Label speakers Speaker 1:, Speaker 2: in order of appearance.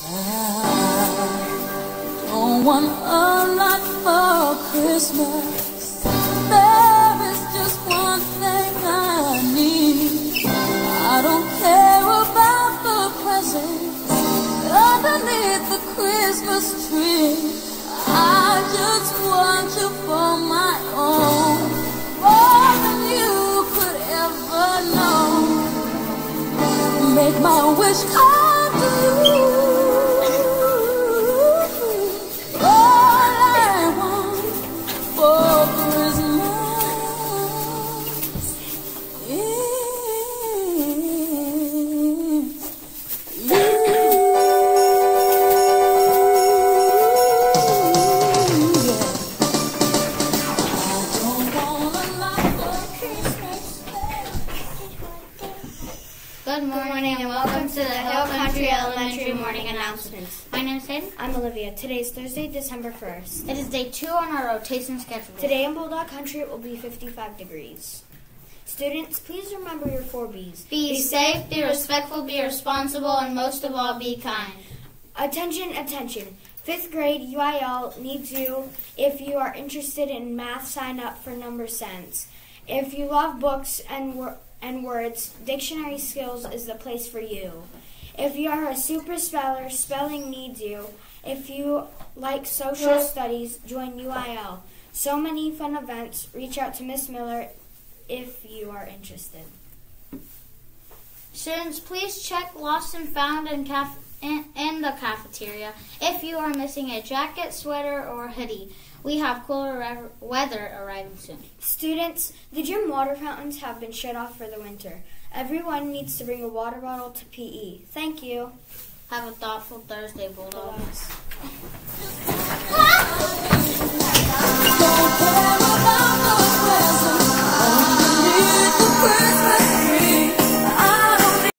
Speaker 1: I don't want a lot for Christmas. There is just one thing I need. I don't care about the presents underneath the Christmas tree. I just want you for my own, more than you could ever know. Make my wish come true. All I want for Christmas is you.
Speaker 2: Good morning and welcome to the Hill Country Elementary morning announcements. My name is Hayden.
Speaker 3: I'm Olivia. Today is Thursday, December 1st.
Speaker 2: It is day 2 on our rotation schedule.
Speaker 3: Today in Bulldog Country it will be 55 degrees. Students, please remember your 4 B's.
Speaker 2: Be safe, be respectful, be responsible, and most of all, be kind.
Speaker 3: Attention, attention. 5th grade UIL needs you. If you are interested in math, sign up for Number Sense. If you love books and words, Dictionary Skills is the place for you. If you are a super speller, spelling needs you. If you like social studies, join UIL. So many fun events. Reach out to Miss Miller if you are interested.
Speaker 2: Students, please check Lost and Found in the cafeteria if you are missing a jacket, sweater, or hoodie. We have cooler weather arriving soon.
Speaker 3: Students, the gym water fountains have been shut off for the winter. Everyone needs to bring a water bottle to PE. Thank you.
Speaker 2: Have a thoughtful Thursday, Bulldogs.
Speaker 3: Bulldogs.